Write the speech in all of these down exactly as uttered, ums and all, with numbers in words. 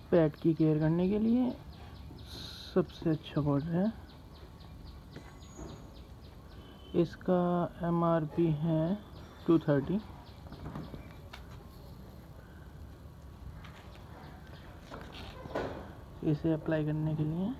पेट की केयर करने के लिए सबसे अच्छा पाउडर है। इसका एम आर पी है टू थर्टी। इसे अप्लाई करने के लिए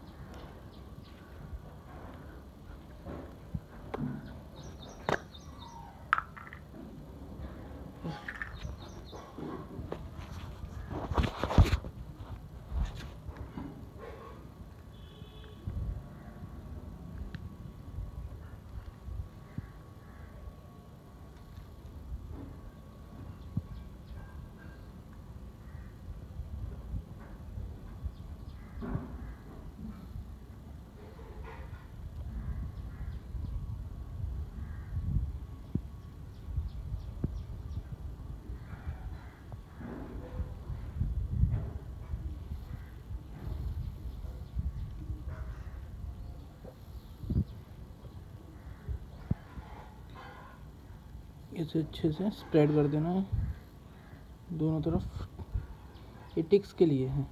इसे अच्छे से स्प्रेड कर देना है दोनों तरफ। ये टिक्स के लिए है।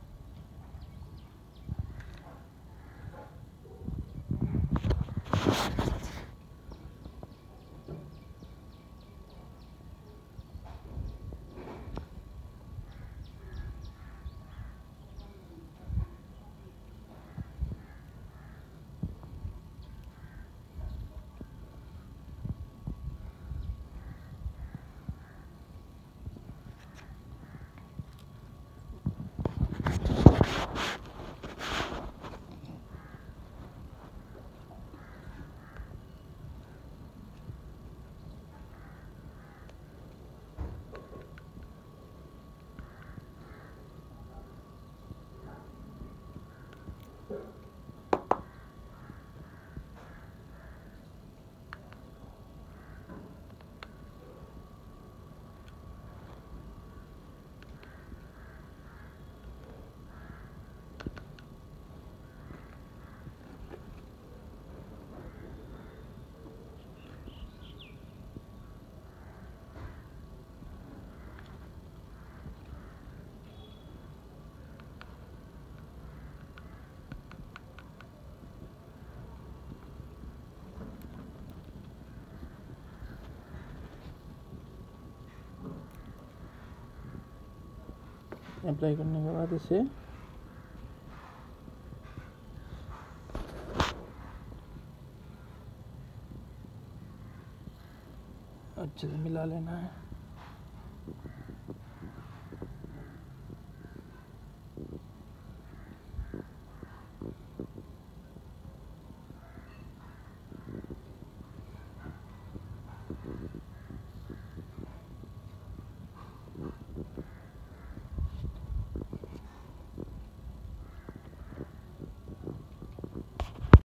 अप्लाई करने के बाद इसे अच्छे से मिला लेना है।